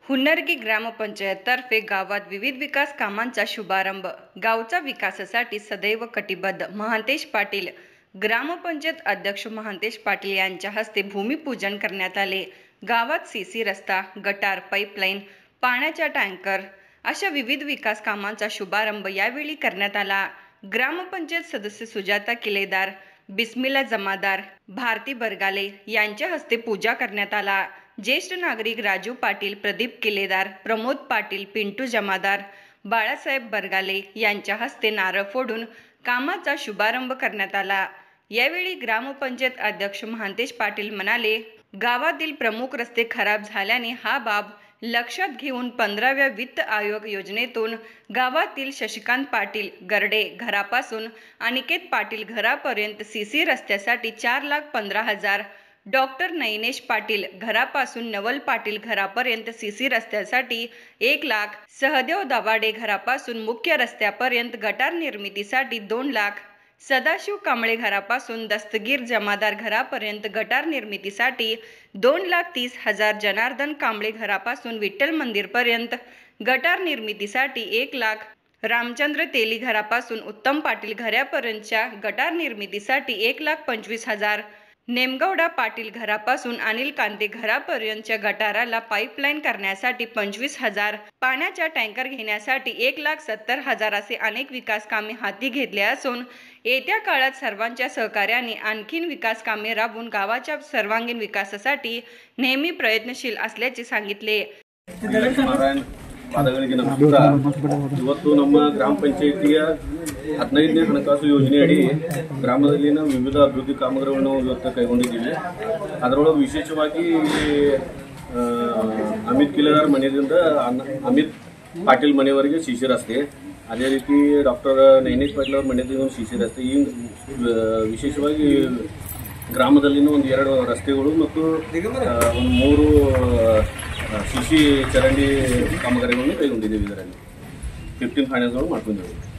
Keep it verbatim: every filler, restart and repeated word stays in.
हुन्नरगी ग्रामपंचायततर्फे गावात विविध विकास कामांचा शुभारंभ। गावचा विकासासाठी सदैव कटिबद्ध महांतेश पाटील। ग्रामपंचायत अध्यक्ष महांतेश पाटील यांच्या हस्ते भूमिपूजन करण्यात आले। गावात सीसी रस्ता, गटार, पाईपलाईन, पाण्याचा टँकर अशा विविध विकास कामांचा शुभारंभ यावेळी करण्यात आला। ग्रामपंचायत सदस्य सुजाता किलेदार, बिस्मिला जमादार, भारती बरगाले यांच्या हस्ते पूजा करण्यात आला। ज्येष्ठ नागरिक राजू पाटील, प्रदीप किलेदार, प्रमोद पाटील, पिंटू जमादार, बाळासाहेब बरगाले यांच्या हस्ते नारळ फोडून कामाचा शुभारंभ करण्यात आला। यावेळी ग्रामपंचायत अध्यक्ष महांतेश पाटील म्हणाले, गावातील प्रमुख रस्ते खराब झाल्याने हा बाब लक्षात घेऊन पंधराव्या वित्त आयोग योजनेतून गावातील शशिकांत पाटील गरडे घरापासून अनिकेत पाटील घरापर्यंत सीसी रस्त्यासाठी चार लाख पंधरा हजार, डॉक्टर नयनेश पाटील घरापासून नवल पाटील घरापर्यंत सीसी रस्त्यासाठी एक लाख, सहदेव दाभाडे घरापासून मुख्य रस्त्यापर्यंत गटार निर्मितीसाठी दोन लाख, सदाशिव कांबळे घरापासून दस्तगीर जमादार घरापर्यंत गटार निर्मितीसाठी दोन लाख तीस हजार, जनार्दन कांबळे घरापासून विठ्ठल मंदिरपर्यंत गटार निर्मितीसाठी एक लाख, रामचंद्र तेली घरापासून उत्तम पाटील घरापर्यंतच्या गटार निर्मितीसाठी एक लाख पंचवीस हजार, नेमगौडा पाटील घरापासून अनिल कांते घरापर्यंतच्या गटाराला पाईपलाईन करण्यासाठी पंचवीस हजार, पाण्याचा टँकर घेण्यासाठी एक लाख सत्तर हजार असे अनेक विकास कामे हाती घेतले असून येत्या काळात सर्वांच्या सहकार्याने आणखीन विकास कामे राबवून गावाच्या सर्वांगीण विकासासाठी नेहमी प्रयत्नशील असल्याचे सांगितले। ಪಾದಗಳಿಗೆ ನಮಸ್ಕಾರ। ಇವತ್ತು ನಮ್ಮ ಗ್ರಾಮ ಪಂಚಾಯಿತಿಯ ಹದಿನೈದನೇ ಹಣಕಾಸು ಯೋಜನೆಯಡಿ ಗ್ರಾಮದಲ್ಲಿನ ವಿವಿಧ ಅಭಿವೃದ್ಧಿ ಕಾಮಗಾರಿಗಳನ್ನು ಇವತ್ತು ಕೈಗೊಂಡಿದ್ದೀವಿ। ಅದರೊಳಗೆ ವಿಶೇಷವಾಗಿ ಅಮಿತ್ ಕಿಲೆದಾರ್ ಮನೆಯಿಂದ ಅಮಿತ್ ಪಾಟೀಲ್ ಮನೆಯವರೆಗೆ ಸಿಸಿ ರಸ್ತೆ, ಅದೇ ರೀತಿ ಡಾಕ್ಟರ್ ನಯನೇಶ್ ಪಾಟೀಲ್ ಅವರ ಮನೆಯಿಂದ ಒಂದು ಸಿಸಿ ರಸ್ತೆ, ಈ ವಿಶೇಷವಾಗಿ ಗ್ರಾಮದಲ್ಲಿನ ಒಂದು ಎರಡು ರಸ್ತೆಗಳು ಮತ್ತು ಒಂದು ಮೂರು ಸಿಸಿ ಚರಂಡಿ ಕಾಮಗಾರಿಗಳನ್ನು ಕೈಗೊಂಡಿದ್ದೇವೆ। ಇದರಲ್ಲಿ ಫಿಫ್ಟೀನ್ ಫೈನಾನ್ಸ್ ಮಾಡ್ಕೊಂಡಿದ್ದೇವೆ।